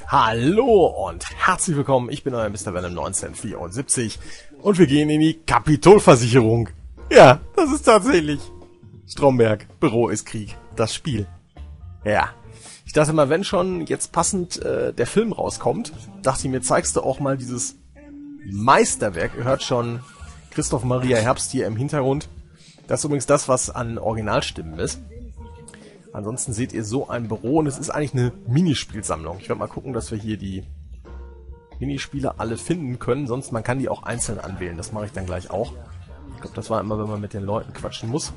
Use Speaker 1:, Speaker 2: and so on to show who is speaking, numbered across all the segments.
Speaker 1: Hallo und herzlich willkommen, ich bin euer Mr. Venom 1974 und wir gehen in die Kapitolversicherung. Ja, das ist tatsächlich Stromberg, Büro ist Krieg, das Spiel. Ja, ich dachte mal, wenn schon jetzt passend der Film rauskommt, dachte ich mir, zeigst du auch mal dieses Meisterwerk. Ihr hört schon Christoph Maria Herbst hier im Hintergrund. Das ist übrigens das, was an Originalstimmen ist. Ansonsten seht ihr so ein Büro und es ist eigentlich eine Minispielsammlung. Ich werde mal gucken, dass wir hier die Minispiele alle finden können. Sonst man kann die auch einzeln anwählen. Das mache ich dann gleich auch. Ich glaube, das war immer, wenn man mit den Leuten quatschen muss.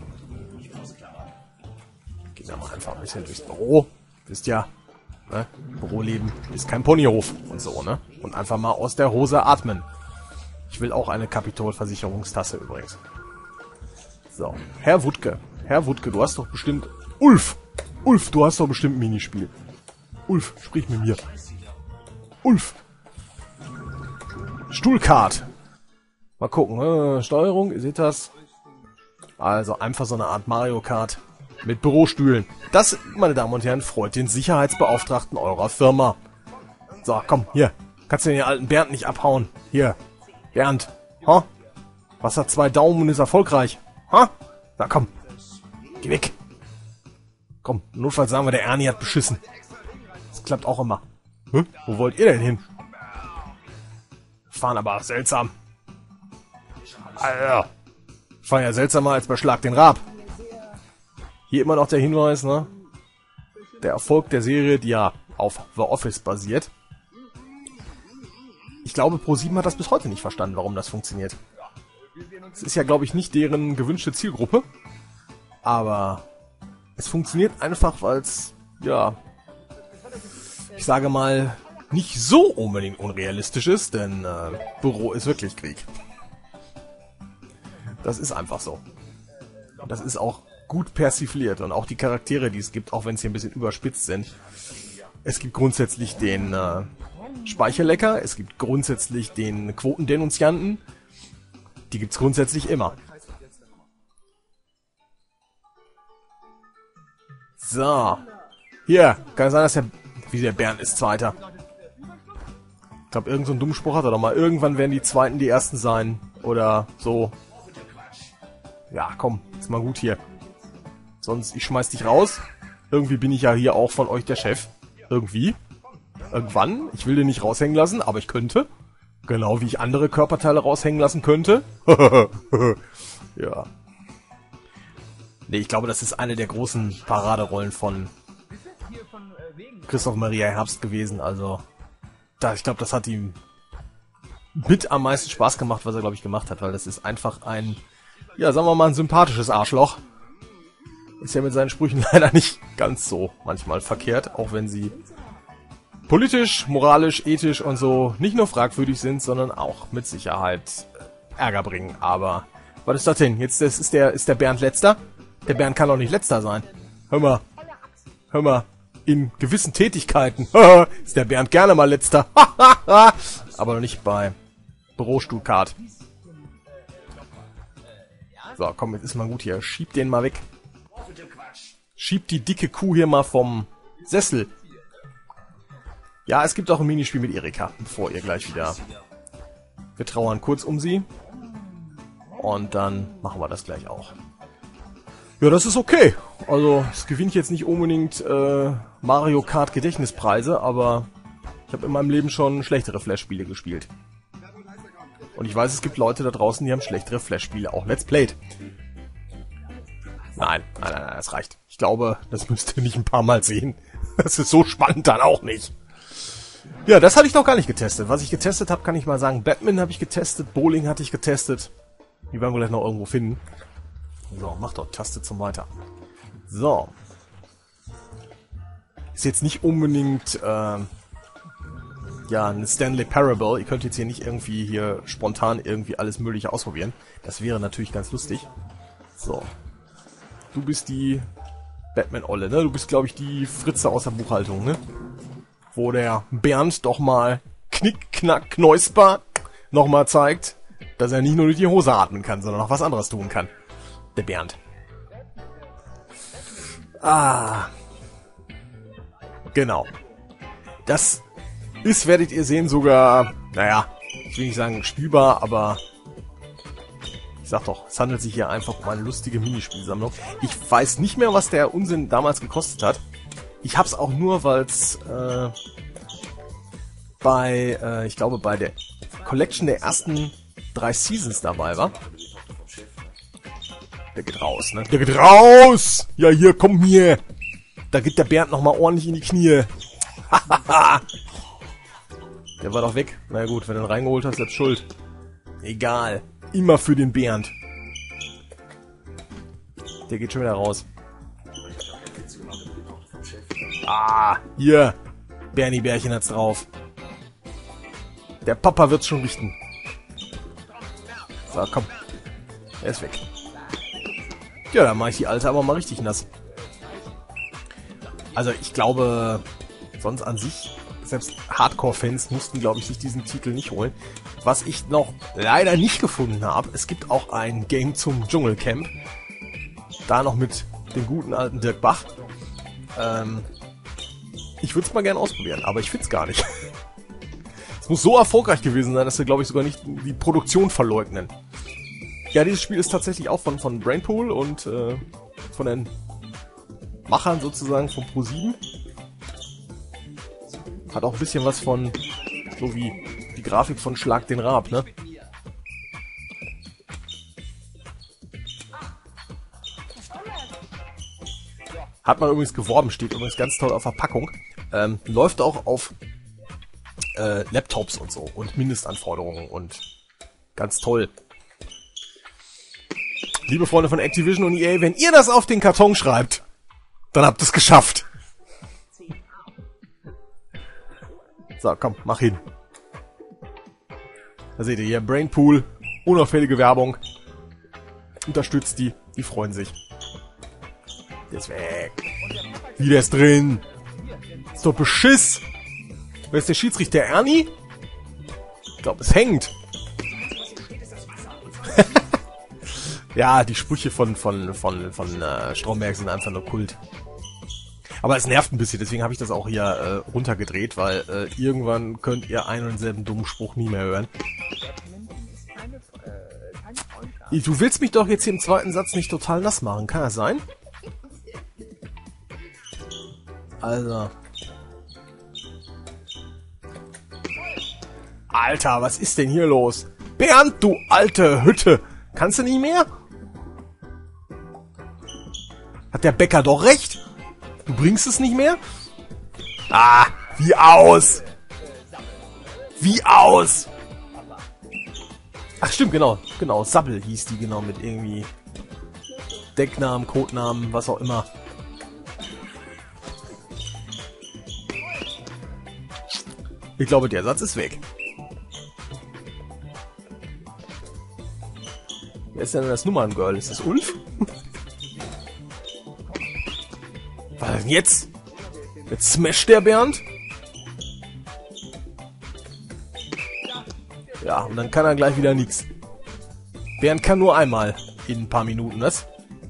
Speaker 1: Gehen wir mal einfach ein bisschen durchs Büro. Wisst ja, ne? Büroleben ist kein Ponyhof und so, ne? Und einfach mal aus der Hose atmen. Ich will auch eine Kapitolversicherungstasse übrigens. So, Herr Wuttke, du hast doch bestimmt... Ulf, du hast doch bestimmt ein Minispiel. Ulf, sprich mit mir. Ulf. Stuhlkart. Mal gucken. Steuerung, ihr seht das. Also einfach so eine Art Mario Kart mit Bürostühlen. Das, meine Damen und Herren, freut den Sicherheitsbeauftragten eurer Firma. So, komm, hier. Kannst du den alten Bernd nicht abhauen. Hier. Bernd. Ha? Was hat 2 Daumen und ist erfolgreich? Ha? Na komm. Geh weg. Komm, notfalls sagen wir, der Ernie hat beschissen. Das klappt auch immer. Hä? Wo wollt ihr denn hin? Fahren aber auch seltsam. Alter. Fahren ja seltsamer als bei Schlag den Raab. Hier immer noch der Hinweis, ne? Der Erfolg der Serie, die ja auf The Office basiert. Ich glaube, Pro7 hat das bis heute nicht verstanden, warum das funktioniert. Es ist ja, glaube ich, nicht deren gewünschte Zielgruppe. Aber... es funktioniert einfach, weil es, ja, ich sage mal, nicht so unbedingt unrealistisch ist, denn Büro ist wirklich Krieg. Das ist einfach so. Und das ist auch gut persifliert und auch die Charaktere, die es gibt, auch wenn sie ein bisschen überspitzt sind. Es gibt grundsätzlich den Speicherlecker, es gibt grundsätzlich den Quotendenunzianten, die gibt's grundsätzlich immer. So. Hier. Kann es sein, dass der Bernd ist Zweiter. Ich glaube, irgend so einen dummen Spruch hat er doch mal. Irgendwann werden die Zweiten die Ersten sein. Oder so. Ja, komm. Ist mal gut hier. Sonst, ich schmeiß dich raus. Irgendwie bin ich ja hier auch von euch der Chef. Irgendwie. Irgendwann. Ich will den nicht raushängen lassen, aber ich könnte. Genau wie ich andere Körperteile raushängen lassen könnte. Ja. Nee, ich glaube, das ist eine der großen Paraderollen von Christoph Maria Herbst gewesen. Also, ich glaube, das hat ihm mit am meisten Spaß gemacht, was er, glaube ich, gemacht hat. Weil das ist einfach ein, ja, sagen wir mal, ein sympathisches Arschloch. Ist ja mit seinen Sprüchen leider nicht ganz so manchmal verkehrt. Auch wenn sie politisch, moralisch, ethisch und so nicht nur fragwürdig sind, sondern auch mit Sicherheit Ärger bringen. Aber, was ist das denn? Jetzt ist der Bernd letzter? Der Bernd kann doch nicht letzter sein. Hör mal, in gewissen Tätigkeiten ist der Bernd gerne mal letzter. Aber noch nicht bei Bürostuhlkart. So, komm, jetzt ist mal gut hier. Schieb den mal weg. Schieb die dicke Kuh hier mal vom Sessel. Ja, es gibt auch ein Minispiel mit Erika, bevor ihr gleich wieder... Wir trauern kurz um sie. Und dann machen wir das gleich auch. Ja, das ist okay. Also, es gewinnt jetzt nicht unbedingt Mario Kart Gedächtnispreise, aber ich habe in meinem Leben schon schlechtere Flash-Spiele gespielt. Und ich weiß, es gibt Leute da draußen, die haben schlechtere Flash-Spiele auch Let's Played. Nein, das reicht. Ich glaube, das müsst ihr nicht ein paar Mal sehen. Das ist so spannend dann auch nicht. Ja, das hatte ich noch gar nicht getestet. Was ich getestet habe, kann ich mal sagen. Batman habe ich getestet, Bowling hatte ich getestet. Die werden wir gleich noch irgendwo finden. So, mach doch Taste zum Weiter. So. Ist jetzt nicht unbedingt, ja, ein Stanley Parable. Ihr könnt jetzt hier nicht irgendwie hier spontan irgendwie alles Mögliche ausprobieren. Das wäre natürlich ganz lustig. So. Du bist die Batman-Olle, ne? Du bist, glaube ich, die Fritze aus der Buchhaltung, ne? Wo der Bernd doch mal Knick, Knack, Knäusper nochmal zeigt, dass er nicht nur durch die Hose atmen kann, sondern auch was anderes tun kann. Der Bernd. Genau. Das Ist, werdet ihr sehen, sogar, naja, ich will nicht sagen spielbar, aber ich sag doch, es handelt sich hier einfach um eine lustige Minispielsammlung. Ich weiß nicht mehr, was der Unsinn damals gekostet hat. Ich hab's auch nur, weil es ich glaube, bei der Collection der ersten 3 Seasons dabei war. Der geht raus, ne? Der geht raus! Ja, hier, komm hier! Da geht der Bernd nochmal ordentlich in die Knie. Der war doch weg. Na gut, wenn du ihn reingeholt hast, selbst schuld. Egal. Immer für den Bernd. Der geht schon wieder raus. Ah, hier. Bernie Bärchen hat's drauf. Der Papa wird's schon richten. So, komm. Er ist weg. Ja, dann mache ich die Alte aber mal richtig nass. Also ich glaube, sonst an sich, selbst Hardcore-Fans mussten, glaube ich, sich diesen Titel nicht holen. Was ich noch leider nicht gefunden habe, es gibt auch ein Game zum Dschungelcamp. Da noch mit dem guten alten Dirk Bach. Ich würde es mal gerne ausprobieren, aber ich finde es gar nicht. Es muss so erfolgreich gewesen sein, dass wir, glaube ich, sogar nicht die Produktion verleugnen. Ja, dieses Spiel ist tatsächlich auch von Brainpool und von den Machern sozusagen von Pro7. Hat auch ein bisschen was von, so wie die Grafik von Schlag den Raab, ne? Hat man übrigens geworben, steht übrigens ganz toll auf Verpackung. Läuft auch auf Laptops und so und Mindestanforderungen und ganz toll. Liebe Freunde von Activision und EA, wenn ihr das auf den Karton schreibt, dann habt ihr es geschafft. So, komm, mach hin. Da seht ihr hier, Brainpool, unauffällige Werbung. Unterstützt die freuen sich. Der ist weg. Wie, der ist drin. Ist doch Beschiss. Wer ist der Schiedsrichter? Ernie? Ich glaube, es hängt. Ja, die Sprüche von Stromberg sind einfach nur Kult. Aber es nervt ein bisschen, deswegen habe ich das auch hier runtergedreht, weil irgendwann könnt ihr einen und denselben dummen Spruch nie mehr hören. Du willst mich doch jetzt hier im zweiten Satz nicht total nass machen, kann das sein? Also. Alter, was ist denn hier los? Bernd, du alte Hütte! Kannst du nicht mehr? Hat der Bäcker doch recht? Du bringst es nicht mehr? Ah, wie aus! Wie aus! Ach stimmt, genau. Sabbel hieß die, genau, mit irgendwie Decknamen, Codenamen, was auch immer. Ich glaube, der Satz ist weg. Wer ist denn das Nummerngirl? Ist das Ulf? Was denn jetzt? Jetzt smasht der Bernd? Ja, und dann kann er gleich wieder nichts. Bernd kann nur einmal in ein paar Minuten, was?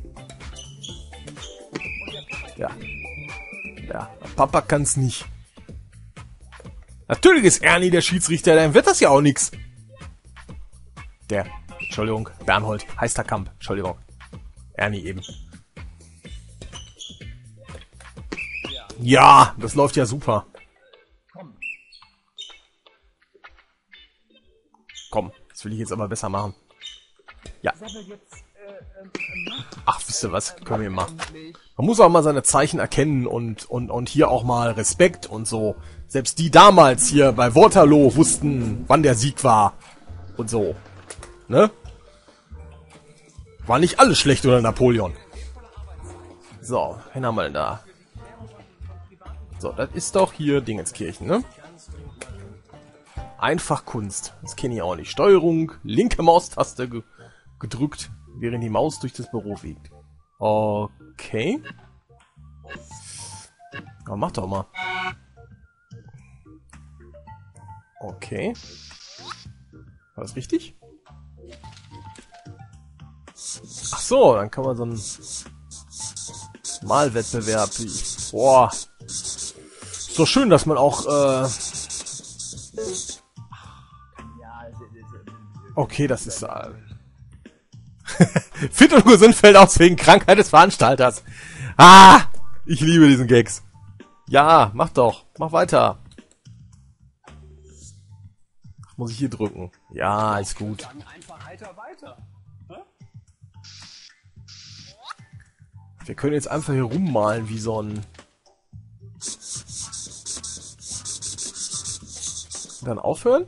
Speaker 1: Ja. Ja, Papa kann's nicht. Natürlich ist Ernie der Schiedsrichter, dann wird das ja auch nix. Entschuldigung, Bernhold, Heisterkamp, Entschuldigung. Ernie eben. Ja, das läuft ja super. Komm, das will ich jetzt aber besser machen. Ja. Ach, wisst ihr was? Können wir machen. Man muss auch mal seine Zeichen erkennen und hier auch mal Respekt und so. Selbst die damals hier bei Waterloo wussten, wann der Sieg war. Und so. Ne? War nicht alles schlecht oder Napoleon. So, wen haben wir denn da? So, das ist doch hier Dingenskirchen, ne? Einfach Kunst. Das kenne ich auch nicht. Steuerung, linke Maustaste gedrückt, während die Maus durch das Büro fliegt. Okay. Aber mach doch mal. Okay. War das richtig? Ach so, dann kann man so einen Malwettbewerb. Boah. Ist doch schön, dass man auch Okay, das ist... Fit und gesund fällt aus wegen Krankheit des Veranstalters. Ah! Ich liebe diesen Gags. Ja, mach doch. Mach weiter. Muss ich hier drücken? Ja, ist gut. Wir können jetzt einfach hier rummalen wie so ein... Dann aufhören?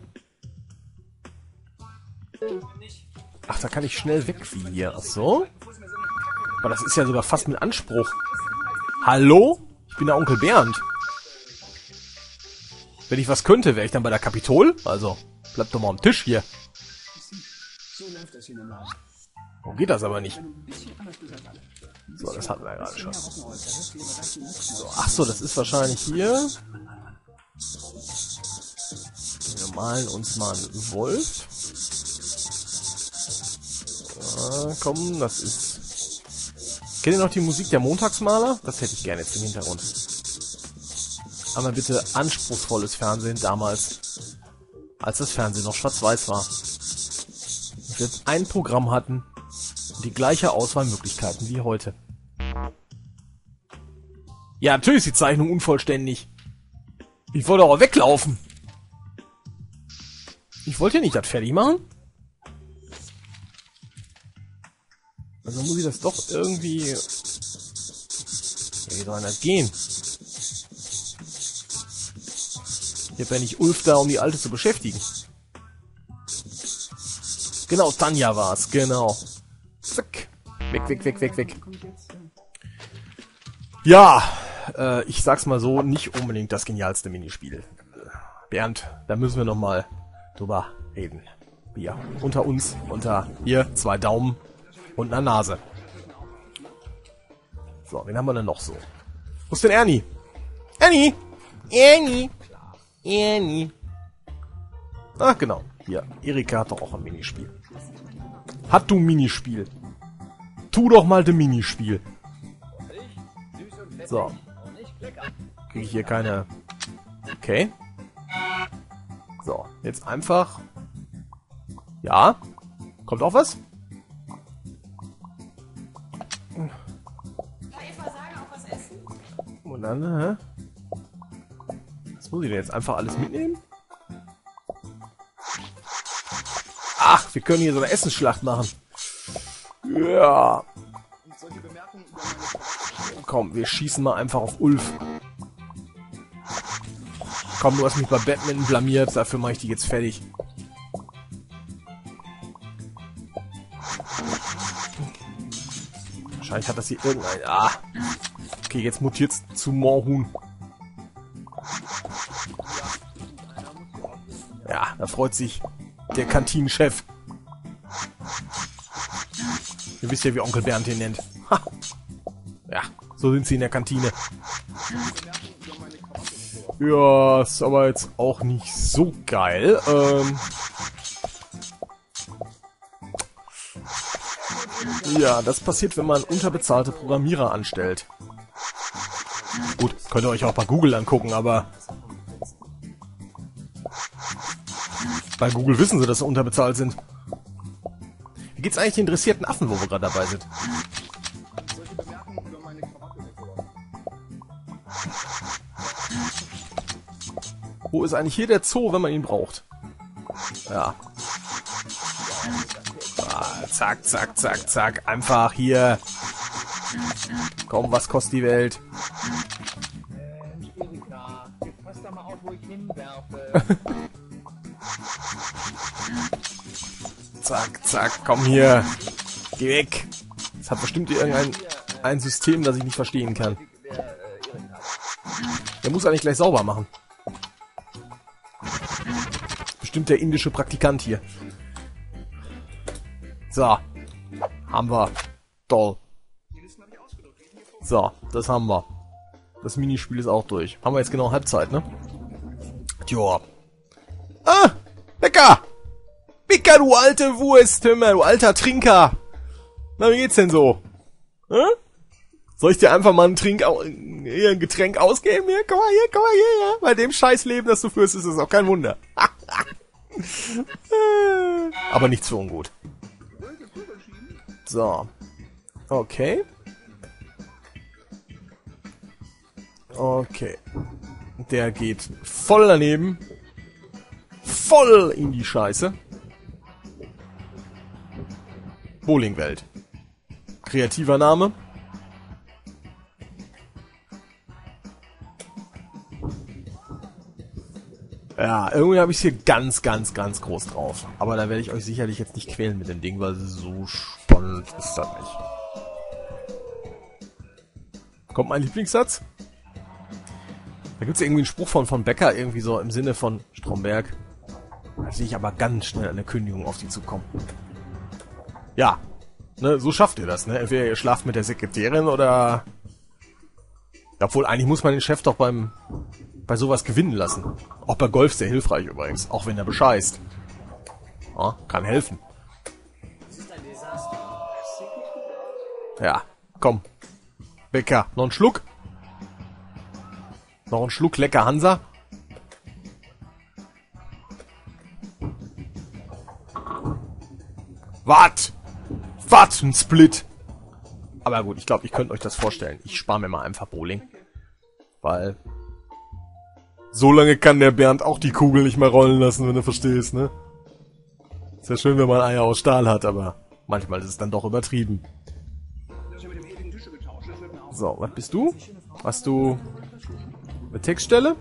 Speaker 1: Ach, da kann ich schnell weg wie hier. Ach so? Aber das ist ja sogar fast mit Anspruch. Hallo? Ich bin der Onkel Bernd. Wenn ich was könnte, wäre ich dann bei der Kapitol? Also, bleib doch mal am Tisch hier. Oh, geht das aber nicht. So, das hatten wir ja gerade schon. So, ach so, das ist wahrscheinlich hier. Wir malen uns mal einen Wolf. Ja, komm, das ist... Kennt ihr noch die Musik der Montagsmaler? Das hätte ich gerne jetzt im Hintergrund. Aber bitte anspruchsvolles Fernsehen damals, als das Fernsehen noch schwarz-weiß war. Und wir jetzt ein Programm hatten und die gleiche Auswahlmöglichkeiten wie heute. Ja, natürlich ist die Zeichnung unvollständig. Ich wollte auch weglaufen. Ich wollte nicht das fertig machen. Also muss ich das doch irgendwie... Wie soll das gehen? Ich habe ja nicht Ulf da, um die Alte zu beschäftigen. Genau, Tanja war's, genau. Zack. Weg, weg, weg, weg, weg. Ja, ich sag's mal so, nicht unbedingt das genialste Minispiel. Bernd, da müssen wir nochmal drüber reden. Hier, unter uns, unter hier, 2 Daumen und einer Nase. So, wen haben wir denn noch so? Wo ist denn Ernie? Ernie! Ernie! Ernie! Ach, genau. Hier, Erika hat doch auch ein Minispiel. Hat du ein Minispiel? Tu doch mal das Minispiel. So. Kriege ich hier keine... Okay. So, jetzt einfach... Ja? Kommt auch was? Und dann, hä? Was muss ich denn jetzt einfach alles mitnehmen? Ach, wir können hier so eine Essensschlacht machen. Ja. Komm, wir schießen mal einfach auf Ulf. Komm, du hast mich bei Badminton blamiert, dafür mache ich die jetzt fertig. Wahrscheinlich hat das hier irgendein... Ah. Okay, jetzt mutiert's zu Moorhuhn. Ja, da freut sich der Kantinenchef. Ihr wisst ja, wie Onkel Bernd ihn nennt. Ha. Ja, so sind sie in der Kantine. Ja, ist aber jetzt auch nicht so geil. Ja, das passiert, wenn man unterbezahlte Programmierer anstellt. Gut, könnt ihr euch auch bei Google angucken, aber... Bei Google wissen sie, dass sie unterbezahlt sind. Wie geht's eigentlich den interessierten Affen, wo wir gerade dabei sind? Wo ist eigentlich hier der Zoo, wenn man ihn braucht? Ja. Ah, zack, zack, zack, zack. Einfach hier. Komm, was kostet die Welt? Pass da mal auf, wo ich hinwerfe. Zack, zack, komm hier. Geh weg. Das hat bestimmt irgendein System, das ich nicht verstehen kann. Der muss eigentlich gleich sauber machen. Bestimmt der indische Praktikant hier. So. Haben wir. Toll. So, das haben wir. Das Minispiel ist auch durch. Haben wir jetzt genau Halbzeit, ne? Tja. Ah! Lecker! Picker, du alte Wurst, hör mal, du alter Trinker! Na, wie geht's denn so? Hm? Soll ich dir einfach mal ein Getränk ausgeben? Hier, komm mal hier, ja. Bei dem Scheißleben, das du führst, ist es auch kein Wunder. Aber nichts für ungut. So. Okay. Okay. Der geht voll daneben. Voll in die Scheiße. Bowlingwelt. Kreativer Name. Ja, irgendwie habe ich es hier ganz groß drauf. Aber da werde ich euch sicherlich jetzt nicht quälen mit dem Ding, weil so spannend ist das nicht. Kommt mein Lieblingssatz? Da gibt es irgendwie einen Spruch von Becker, irgendwie so im Sinne von Stromberg. Da sehe ich aber ganz schnell eine Kündigung auf die zukommen. Ja, ne, so schafft ihr das, ne? Entweder ihr schlaft mit der Sekretärin oder... Obwohl, eigentlich muss man den Chef doch bei sowas gewinnen lassen. Auch bei Golf sehr hilfreich übrigens, auch wenn er bescheißt. Ja, kann helfen. Ja, komm. Becker, noch ein Schluck? Noch ein Schluck lecker Hansa? Was? Was? Ein Split? Aber gut, ich glaube, ich könnte euch das vorstellen. Ich spare mir mal einfach Bowling. Weil... So lange kann der Bernd auch die Kugel nicht mehr rollen lassen, wenn du verstehst, ne? Ist ja schön, wenn man Eier aus Stahl hat, aber manchmal ist es dann doch übertrieben. So, was bist du? Hast du eine Textstelle?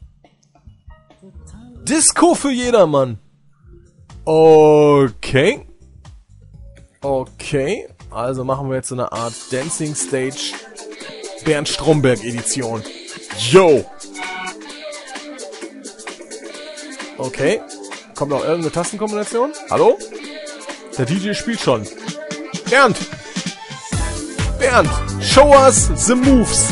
Speaker 1: Disco für jedermann! Okay. Okay. Also machen wir jetzt so eine Art Dancing Stage Bernd Stromberg Edition. Yo! Okay. Kommt noch irgendeine Tastenkombination? Hallo? Der DJ spielt schon. Bernd! Bernd! Show us the moves!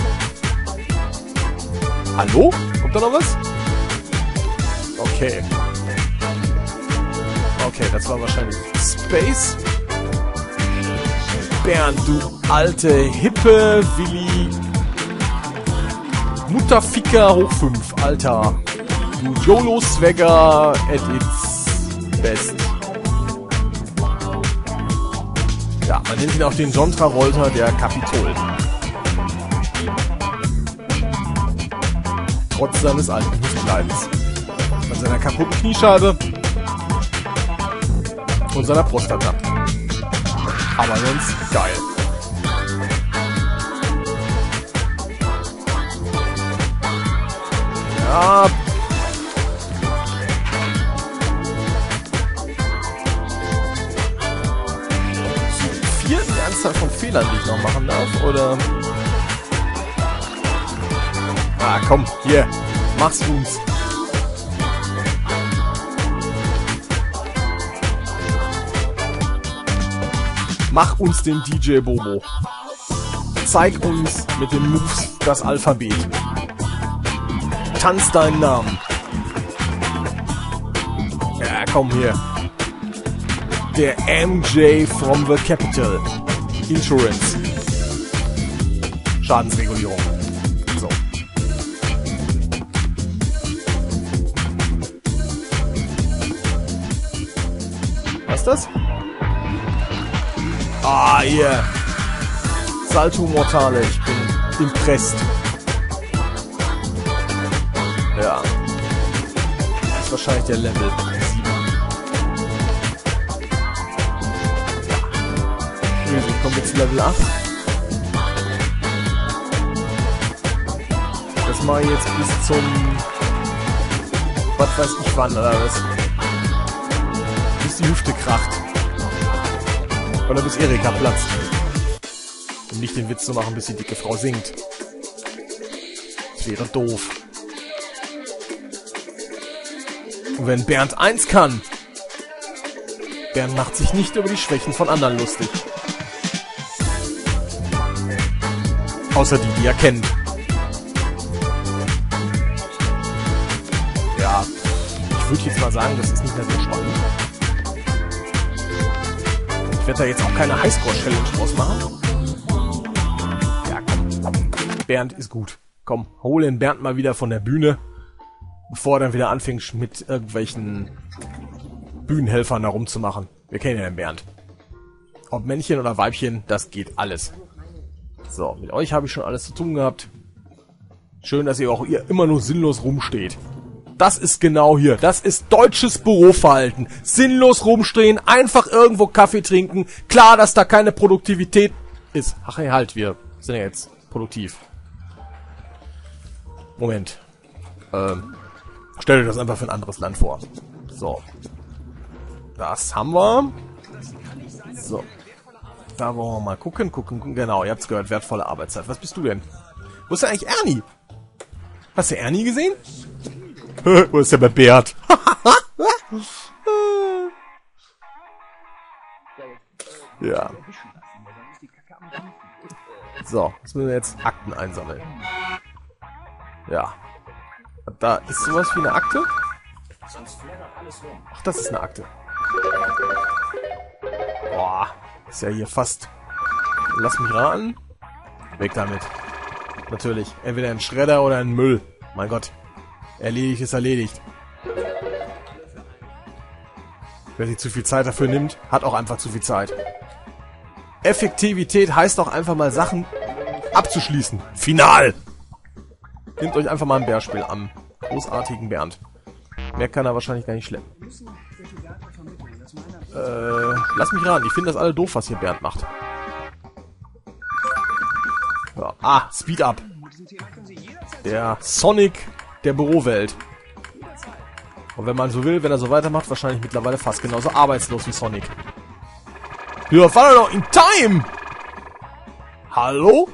Speaker 1: Hallo? Kommt da noch was? Okay. Okay, das war wahrscheinlich Space. Bernd, du alte, hippe Willi. Mutterficker hoch 5, Alter. Du YOLO-Swagger at its best. Ja, man nennt ihn auch den John Travolta der Kapitol. Trotz seines alten Hufkleidens. An seiner kaputten Kniescheibe und seiner Prostata. Aber sonst geil. Ja. Die Anzahl von Fehlern, die ich noch machen darf, oder? Ah, komm, hier, mach's uns. Mach uns den DJ Bobo. Zeig uns mit den Moves das Alphabet. Tanz deinen Namen. Ja, komm hier. Der MJ from the Capital. Insurance. Schadensregulierung. So. Was ist das? Ah, hier. Salto Mortale. Ich bin impressed. Ja. Das ist wahrscheinlich der Level 7. Ich komme jetzt zu Level 8. Das mache ich jetzt bis zum... Was weiß ich wann, oder was? Bis die Hüfte kracht. Oder bis Erika platzt. Um nicht den Witz zu machen, bis die dicke Frau singt. Das wäre doof. Und wenn Bernd eins kann... Bernd macht sich nicht über die Schwächen von anderen lustig. Außer die er kennt. Ja, ich würde jetzt mal sagen, das ist nicht mehr so spannend. Ich werde da jetzt auch keine Highscore-Challenge draus machen. Ja, komm. Bernd ist gut. Komm, hol den Bernd mal wieder von der Bühne, bevor er dann wieder anfängt, mit irgendwelchen Bühnenhelfern da rumzumachen. Wir kennen ja den Bernd. Ob Männchen oder Weibchen, das geht alles. So, mit euch habe ich schon alles zu tun gehabt. Schön, dass ihr auch immer nur sinnlos rumsteht. Das ist genau hier. Das ist deutsches Büroverhalten. Sinnlos rumstehen, einfach irgendwo Kaffee trinken. Klar, dass da keine Produktivität ist. Ach hey, halt, wir sind ja jetzt produktiv. Moment. Stell dir das einfach für ein anderes Land vor. So. Das haben wir. So. Da wollen wir mal gucken. Genau, ihr habt's gehört, wertvolle Arbeitszeit. Was bist du denn? Wo ist denn eigentlich Ernie? Hast du Ernie gesehen? Wo ist der bei Bert? Ja. So, jetzt müssen wir jetzt Akten einsammeln. Ja. Da ist sowas wie eine Akte? Ach, das ist eine Akte. Boah, ist ja hier fast... Lass mich raten. Weg damit. Natürlich. Entweder ein Schredder oder ein Müll. Mein Gott. Erledigt ist erledigt. Wer sich zu viel Zeit dafür nimmt, hat auch einfach zu viel Zeit. Effektivität heißt auch einfach mal Sachen abzuschließen. Final! Nehmt euch einfach mal ein Bärspiel am großartigen Bernd. Mehr kann er wahrscheinlich gar nicht schleppen. Lass mich raten. Ich finde das alle doof, was hier Bernd macht. Ja. Ah, Speed Up. Der Sonic der Bürowelt. Und wenn man so will, wenn er so weitermacht, wahrscheinlich mittlerweile fast genauso arbeitslos wie Sonic. Ja, war er doch in Time! Hallo?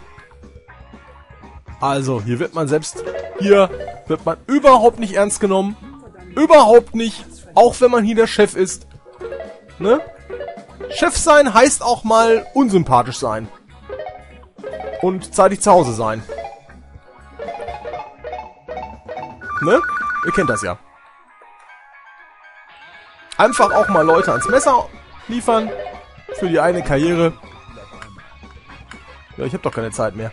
Speaker 1: Also, hier wird man überhaupt nicht ernst genommen. Überhaupt nicht. Auch wenn man hier der Chef ist. Ne? Chef sein heißt auch mal unsympathisch sein. Und zeitig zu Hause sein. Ne? Ihr kennt das ja. Einfach auch mal Leute ans Messer liefern. Für die eine Karriere. Ja, ich habe doch keine Zeit mehr.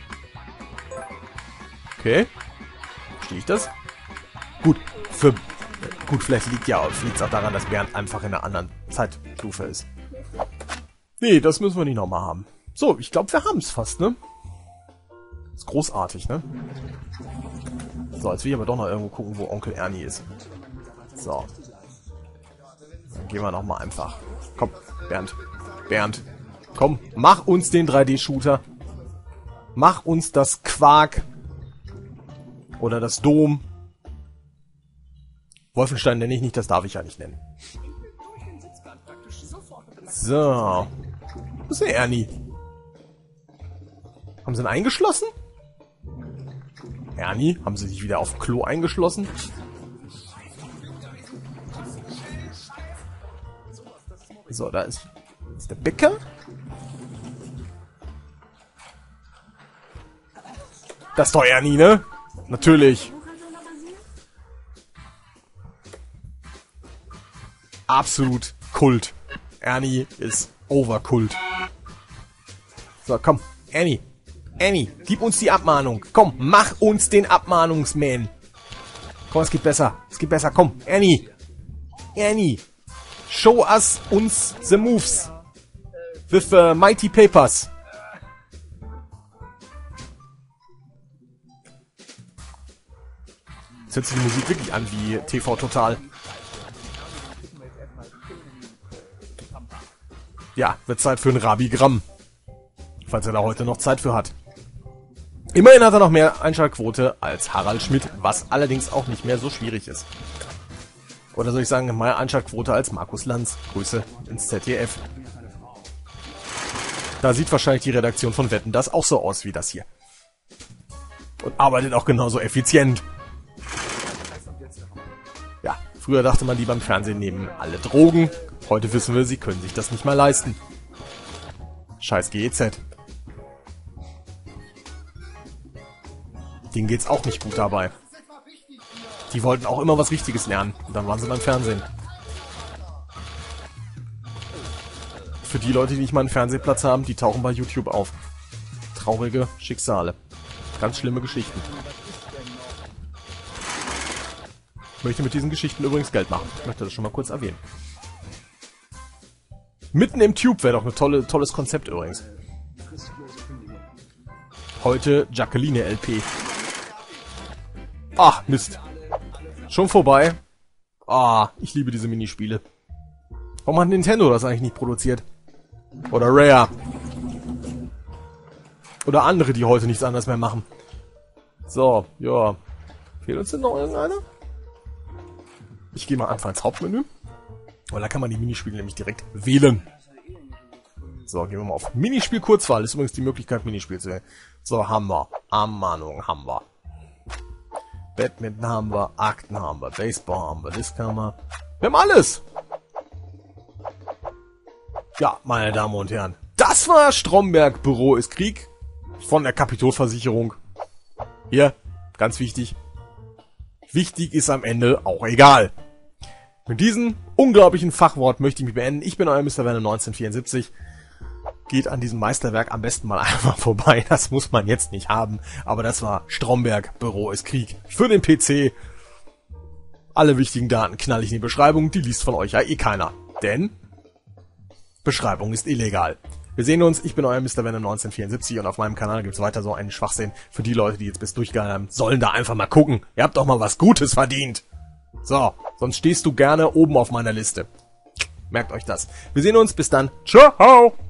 Speaker 1: Okay. Verstehe ich das? Gut, vielleicht liegt es auch daran, dass Bernd einfach in einer anderen Zeitstufe ist. Nee, das müssen wir nicht nochmal haben. So, ich glaube, wir haben es fast, ne? Ist großartig, ne? So, jetzt will ich aber doch noch irgendwo gucken, wo Onkel Ernie ist. So. Dann gehen wir nochmal einfach. Komm, Bernd. Komm, mach uns den 3D-Shooter. Mach uns das Quark. Oder das Dom. Wolfenstein nenne ich nicht, das darf ich ja nicht nennen. So. Wo ist der Ernie? Haben sie ihn eingeschlossen? Ernie, haben sie dich wieder auf Klo eingeschlossen? So, da ist der Bäcker. Das ist doch Ernie, ne? Natürlich. Absolut Kult. Ernie ist Overkult. So, komm. Ernie, gib uns die Abmahnung. Komm, mach uns den Abmahnungsman. Komm, es geht besser. Komm, Ernie. Show uns the moves. With mighty papers. Jetzt hört sich die Musik wirklich an wie TV Total. Ja, wird Zeit für ein Rabigramm. Falls er da heute noch Zeit für hat. Immerhin hat er noch mehr Einschaltquote als Harald Schmidt, was allerdings auch nicht mehr so schwierig ist. Oder soll ich sagen, mehr Einschaltquote als Markus Lanz. Grüße ins ZDF. Da sieht wahrscheinlich die Redaktion von Wetten das auch so aus wie das hier. Und arbeitet auch genauso effizient. Ja, früher dachte man, die beim Fernsehen nehmen alle Drogen. Heute wissen wir, sie können sich das nicht mal leisten. Scheiß GEZ. Denen geht's auch nicht gut dabei. Die wollten auch immer was Richtiges lernen. Und dann waren sie beim Fernsehen. Für die Leute, die nicht mal einen Fernsehplatz haben, die tauchen bei YouTube auf. Traurige Schicksale. Ganz schlimme Geschichten. Ich möchte mit diesen Geschichten übrigens Geld machen. Ich möchte das schon mal kurz erwähnen. Mitten im Tube wäre doch ein tolles Konzept übrigens. Heute Jacqueline LP. Ach, Mist. Schon vorbei. Ah, ich liebe diese Minispiele. Warum hat Nintendo das eigentlich nicht produziert? Oder Rare. Oder andere, die heute nichts anderes mehr machen. So, ja. Fehlt uns denn noch irgendeiner? Ich gehe mal einfach ins Hauptmenü. Weil da kann man die Minispiele nämlich direkt wählen. So, gehen wir mal auf Minispiel Kurzwahl. Ist übrigens die Möglichkeit, Minispiel zu wählen. So, haben wir. Ermahnung haben wir. Badminton haben wir. Akten haben wir. Baseball haben wir. Disc haben wir. Wir haben alles! Ja, meine Damen und Herren. Das war Stromberg, Büro ist Krieg. Von der Kapitolversicherung. Hier, ganz wichtig. Wichtig ist am Ende auch egal. Mit diesem unglaublichen Fachwort möchte ich mich beenden. Ich bin euer Mr. Venom 1974. Geht an diesem Meisterwerk am besten mal einfach vorbei. Das muss man jetzt nicht haben. Aber das war Stromberg, Büro ist Krieg. Für den PC. Alle wichtigen Daten knall ich in die Beschreibung. Die liest von euch ja eh keiner. Denn Beschreibung ist illegal. Wir sehen uns. Ich bin euer Mr. Venom 1974 und auf meinem Kanal gibt's weiter so einen Schwachsinn. Für die Leute, die jetzt bis durchgehalten haben, sollen da einfach mal gucken. Ihr habt doch mal was Gutes verdient. So, sonst stehst du gerne oben auf meiner Liste. Merkt euch das. Wir sehen uns. Bis dann. Ciao.